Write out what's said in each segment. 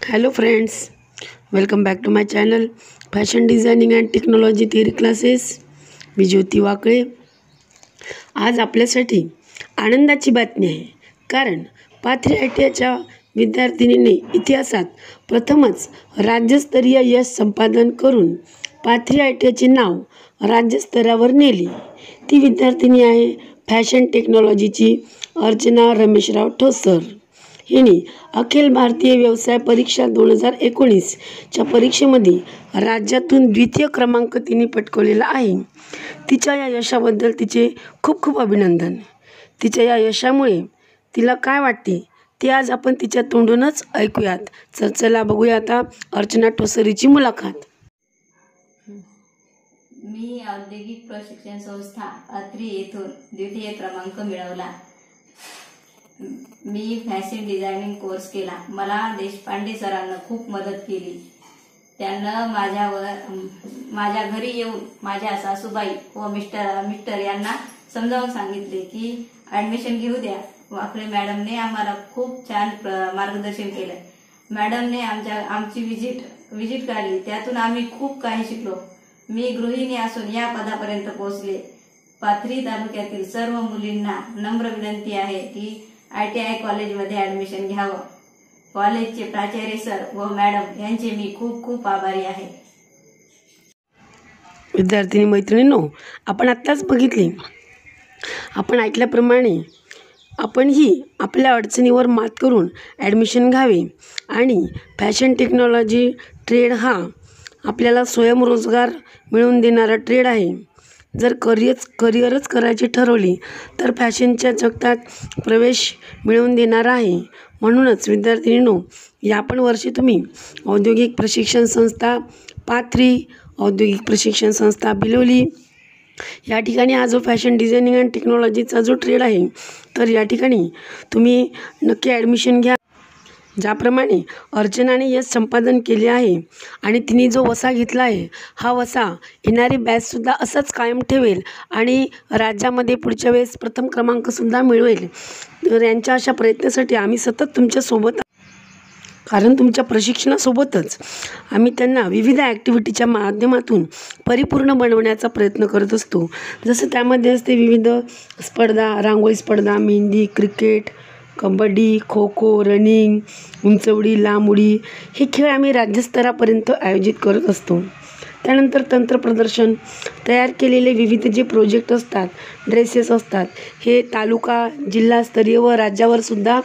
Hello friends, welcome back to my channel Fashion Designing and Technology Theory Classes. Me J.A.Wakale. आज आपल्यासाठी आनंदाची बातमी आहे, कारण पाथरी ITIच्या विद्यार्थिनीने इतिहासात प्रथमच राज्यस्तरीय यश संपादन करून पाथरी ITIचे नाव राज्यस्तरावर नेले. ती विद्यार्थिनी आहे फॅशन टेक्नॉलॉजीची अर्चना रमेशराव ठोसर. हिने अखिल भारतीय व्यवसाय परीक्षा 2019च्या परीक्षेमध्ये राज्यातून द्वितीय क्रमांक तिने पटकवलेला आहे. तिच्या या यशाबद्दल तिचे खूप खूप अभिनंदन. तिच्या या यशामुळे तिला काय वाटते ते आज आपण तिच्या तोंडूनच ऐकूयात. चला बघूया आता अर्चना ठोसरीची मुलाखत. मी औद्योगिक प्रशिक्षण संस्था पाथरी येथून द्वितीय क्रमांक मिळवला. मी फॅशन डिझायनिंग कोर्स केला. मला देशपांडे सरांना खूप मदत केली. त्यांना माझ्या घरी येऊन माझ्या सासूबाई व मिस्टर यांना समजावून सांगितले की ॲडमिशन घेऊ द्या. वाकळे मॅडमने आम्हाला खूप छान मार्गदर्शन केलं. मॅडमने आमची विजिट काढली. त्यातून आम्ही खूप काही शिकलो. मी गृहिणी असून या पदापर्यंत पोहोचले. पाथरी तालुक्यातील सर्व मुलींना नम्र विनंती आहे की ITI कॉलेजमध्ये ॲडमिशन घ्यावं. कॉलेजचे प्राचार्य सर व मॅडम यांचे मी खूप खूप आभारी आहे. विद्यार्थिनी मैत्रिणींनो, आपण आत्ताच बघितले, आपण ऐकल्याप्रमाणे आपणही आपल्या अडचणीवर मात करून ॲडमिशन घ्यावे आणि फॅशन टेक्नॉलॉजी ट्रेड हा आपल्याला स्वयंरोजगार मिळवून देणारा ट्रेड आहे. जर करिअरच करायचे ठरवले तर फॅशनच्या जगतात प्रवेश मिळवून देणारा आहे. म्हणूनच विद्यार्थिनींनो, या पण वर्षी तुम्ही औद्योगिक प्रशिक्षण संस्था पाथरी, औद्योगिक प्रशिक्षण संस्था बिलोली या ठिकाणी हा जो फॅशन डिझायनिंग अँड टेक्नॉलॉजीचा जो ट्रेड आहे, तर या ठिकाणी तुम्ही नक्की ॲडमिशन घ्या. ज्याप्रमाणे अर्चनाने यश संपादन केले आहे आणि तिने जो वसा घेतला आहे, हा वसा येणारी बॅचसुद्धा असाच कायम ठेवेल आणि राज्यामध्ये पुढच्या वेळेस प्रथम क्रमांकसुद्धा मिळवेल. तर यांच्या अशा प्रयत्नासाठी आम्ही सतत तुमच्यासोबत, कारण तुमच्या प्रशिक्षणासोबतच आम्ही त्यांना विविध ॲक्टिव्हिटीच्या माध्यमातून परिपूर्ण बनवण्याचा प्रयत्न करत असतो. जसं त्यामध्ये असते विविध स्पर्धा, रांगोळी स्पर्धा, मेहंदी, क्रिकेट, कबड्डी, खो खो, रनिंग, उंचवडी, लांब उडी हे खेळ आम्ही राज्यस्तरापर्यंत आयोजित करत असतो. त्यानंतर तंत्रप्रदर्शन, तयार केलेले विविध जे प्रोजेक्ट असतात, ड्रेसेस असतात, हे तालुका, जिल्हास्तरीय व राज्यावरसुद्धा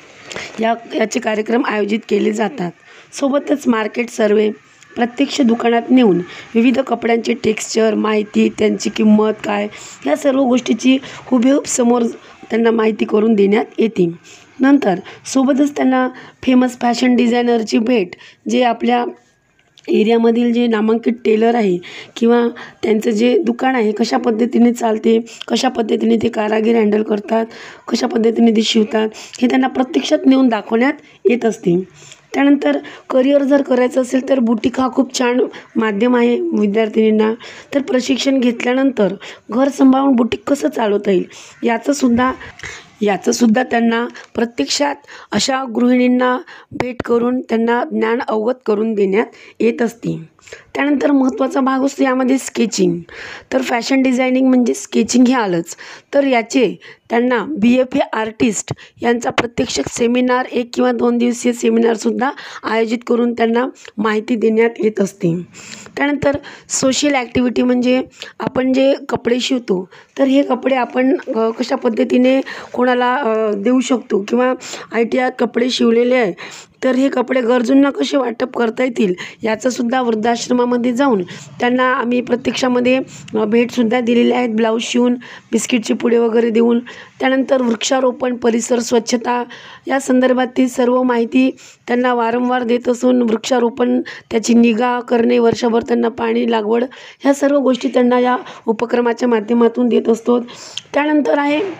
याचे कार्यक्रम आयोजित केले जातात. सोबतच मार्केट सर्वे, प्रत्यक्ष दुकानात नेऊन विविध कपड्यांचे टेक्स्चर, माहिती, त्यांची किंमत काय, या सर्व गोष्टीची हुबेहूब समोर त्यांना माहिती करून देण्यात येते. नंतर सोबतच त्यांना फेमस फॅशन डिझायनरची भेट, जे आपल्या एरियामधील जे नामांकित टेलर आहे किंवा त्यांचं जे दुकान आहे कशा पद्धतीने चालते, कशा पद्धतीने ते कारागीर हँडल करतात, कशा पद्धतीने ते शिवतात, हे त्यांना प्रत्यक्षात नेऊन दाखवण्यात येत असते. त्यानंतर करिअर जर करायचं असेल तर बुटीक हा खूप छान माध्यम आहे विद्यार्थिनींना. तर प्रशिक्षण घेतल्यानंतर घर सांभाळून बुटीक कसं चालवता येईल याचंसुद्धा त्यांना प्रत्यक्षात अशा गृहिणींना भेट करून त्यांना ज्ञान अवगत करून देण्यात येत असते. त्यानंतर महत्त्वाचा भाग असतो यामध्ये स्केचिंग. तर फॅशन डिझायनिंग म्हणजे स्केचिंग हे आलंच, तर याचे त्यांना BFA आर्टिस्ट यांचा प्रत्यक्ष सेमिनार, 1 किंवा 2 दिवसीय सेमिनारसुद्धा आयोजित करून त्यांना माहिती देण्यात येत असते. त्यानंतर सोशल ॲक्टिव्हिटी म्हणजे आपण जे कपडे शिवतो, तर हे कपडे आपण कशा पद्धतीने कोणाला देऊ शकतो किंवा ITI कपडे शिवलेले आहे तर हे कपडे गरजूंना कसे वाटप करता येतील याचंसुद्धा वृद्धाश्रमामध्ये जाऊन त्यांना आम्ही प्रत्यक्षामध्ये भेटसुद्धा दिलेली आहेत, ब्लाऊज शिवून, बिस्किटचे पुडे वगैरे देऊन. त्यानंतर वृक्षारोपण, परिसर स्वच्छता या संदर्भातील सर्व माहिती त्यांना वारंवार देत असून वृक्षारोपण, त्याची निगा करणे, वर्षभर त्यांना पाणी, लागवड ह्या सर्व गोष्टी त्यांना या उपक्रमाच्या माध्यमातून देत असतो. त्यानंतर आहे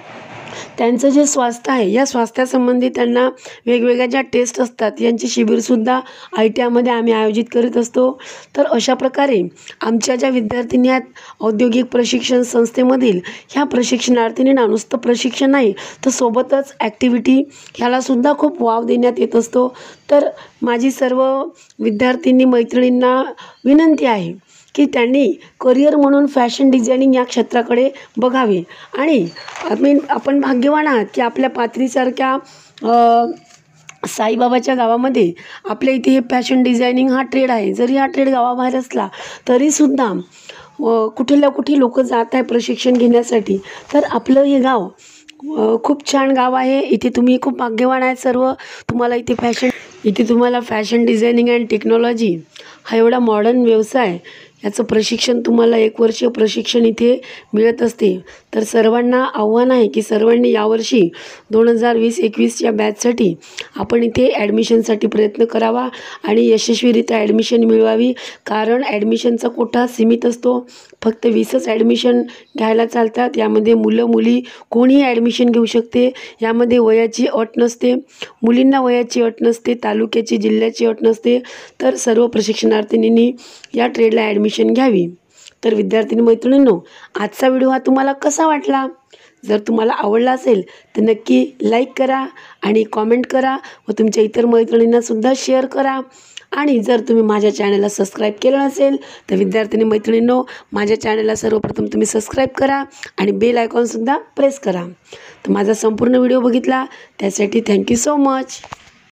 त्यांचं जे स्वास्थ्य आहे या स्वास्थ्यासंबंधी त्यांना वेगवेगळ्या ज्या टेस्ट असतात यांची शिबिरसुद्धा ITIमध्ये आम्ही आयोजित करीत असतो. तर अशा प्रकारे आमच्या ज्या विद्यार्थिनी आहेत औद्योगिक प्रशिक्षण संस्थेमधील ह्या प्रशिक्षणार्थींना नुसतं प्रशिक्षण नाही तर सोबतच ॲक्टिव्हिटी ह्यालासुद्धा खूप वाव देण्यात येत असतो. तर माझी सर्व विद्यार्थिनी मैत्रिणींना विनंती आहे की त्यांनी करिअर म्हणून फॅशन डिझायनिंग या क्षेत्राकडे बघावे. आणि आपण भाग्यवान आहात की आपल्या पाथरीसारख्या साईबाबाच्या गावामध्ये आपल्या इथे हे फॅशन डिझायनिंग हा ट्रेड आहे. जरी हा ट्रेड गावाबाहेर असला तरीसुद्धा कुठेला कुठे लोक जात आहे प्रशिक्षण घेण्यासाठी. तर आपलं हे गाव खूप छान गाव आहे. इथे तुम्ही खूप भाग्यवान आहेत सर्व. इथे तुम्हाला फॅशन डिझायनिंग अँड टेक्नॉलॉजी हा एवढा मॉडर्न व्यवसाय याचं प्रशिक्षण तुम्हाला 1 वर्षीय प्रशिक्षण इथे मिळत असते. तर सर्वांना आव्हान आहे की सर्वांनी यावर्षी 2020-21 बॅचसाठी आपण इथे ॲडमिशनसाठी प्रयत्न करावा आणि यशस्वीरित्या ॲडमिशन मिळवावी. कारण ॲडमिशनचा कोटा सीमित असतो. फक्त 20च ॲडमिशन घ्यायला चालतात. यामध्ये मुलं मुली कोणीही ॲडमिशन घेऊ शकते. यामध्ये वयाची अट नसते. मुलींना वयाची अट नसते, तालुक्याची जिल्ह्याची अट नसते. तर सर्व प्रशिक्षणार्थींनी या ट्रेडला ॲडमिशन घ्यावी. तर विद्यार्थिनी मैत्रिणींनो, आजचा व्हिडिओ हा तुम्हाला कसा वाटला? जर तुम्हाला आवडला असेल तर नक्की लाईक करा आणि कॉमेंट करा व तुमच्या इतर मैत्रिणींनासुद्धा शेअर करा. आणि जर तुम्ही माझ्या चॅनलला सबस्क्राईब केलं नसेल तर विद्यार्थिनी मैत्रिणींनो, माझ्या चॅनलला सर्वप्रथम तुम्ही सबस्क्राईब करा आणि बेल आयकॉनसुद्धा प्रेस करा. तर माझा संपूर्ण व्हिडिओ बघितला त्यासाठी थँक्यू सो मच.